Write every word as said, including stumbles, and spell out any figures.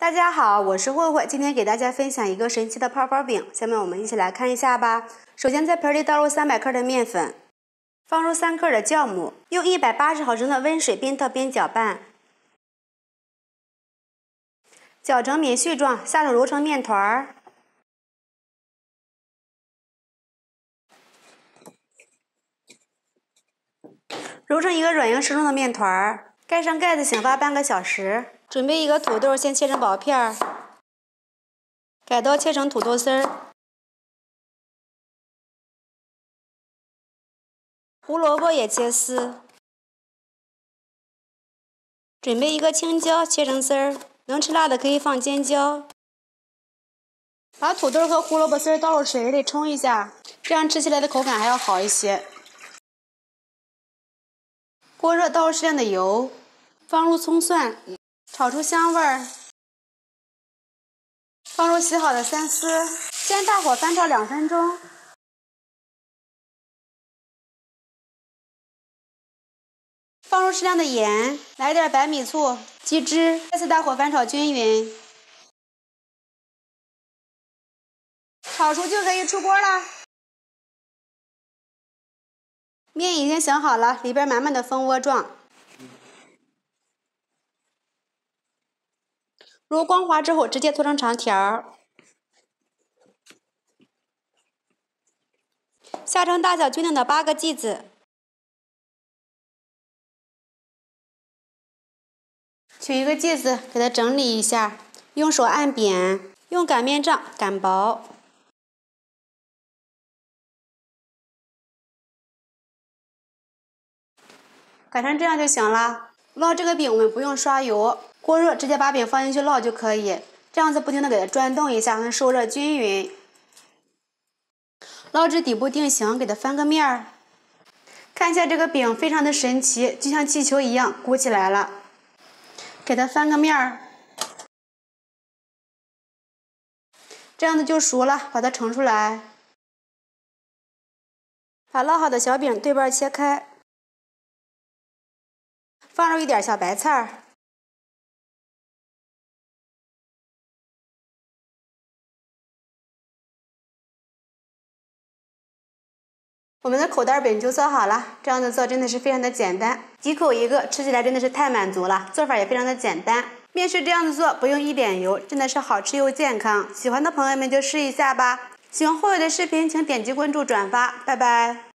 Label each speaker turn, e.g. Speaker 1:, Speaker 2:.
Speaker 1: 大家好，我是慧慧，今天给大家分享一个神奇的泡泡饼，下面我们一起来看一下吧。首先在盆里倒入三百克的面粉，放入三克的酵母，用一百八十毫升的温水边特边搅拌，搅成棉絮状，下手揉成面团儿。揉成一个软硬适中的面团儿，盖上盖子醒发半个小时。准备一个土豆，先切成薄片儿，改刀切成土豆丝儿。胡萝卜也切丝。准备一个青椒，切成丝儿，能吃辣的可以放尖椒。把土豆和胡萝卜丝倒入水里冲一下，这样吃起来的口感还要好一些。锅热，倒入适量的油，放入葱蒜，炒出香味儿。放入洗好的三丝，先大火翻炒两分钟。放入适量的盐，来点白米醋，鸡汁，再次大火翻炒均匀。炒熟就可以出锅了。面已经醒好了，里边满满的蜂窝状。揉光滑之后，直接搓成长条，下成大小均等的八个剂子。取一个剂子，给它整理一下，用手按扁，用擀面杖擀薄。擀成这样就行了。烙这个饼我们不用刷油，锅热直接把饼放进去烙就可以。这样子不停的给它转动一下，能受热均匀。烙至底部定型，给它翻个面儿。看一下这个饼非常的神奇，就像气球一样鼓起来了。给它翻个面儿，这样子就熟了，把它盛出来。把烙好的小饼对半切开，放入一点小白菜，我们的口袋饼就做好了。这样子做真的是非常的简单，几口一个，吃起来真的是太满足了。做法也非常的简单，面是这样子做，不用一点油，真的是好吃又健康。喜欢的朋友们就试一下吧。喜欢慧慧的视频，请点击关注、转发，拜拜。